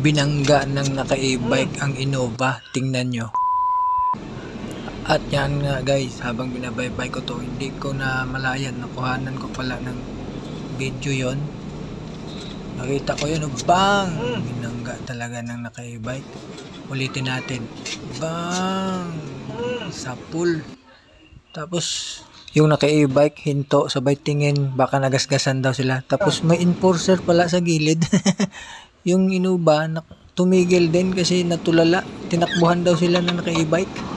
Binangga ng naka-e-bike ang Innova. Tingnan nyo. At yan nga guys, habang binabaybay ko to, hindi ko na malayan, nakuhanan ko pala ng video yon. Nakita ko yun, bang! Binangga talaga ng naka-e-bike. Ulitin natin. Bang! Sa pool. Tapos yung naka-e-bike, hinto, sabay tingin, baka nagasgasan daw sila. Tapos may enforcer pala sa gilid. Yung Innova, tumigil din kasi natulala. Tinakbuhan daw sila na naka-e-bike.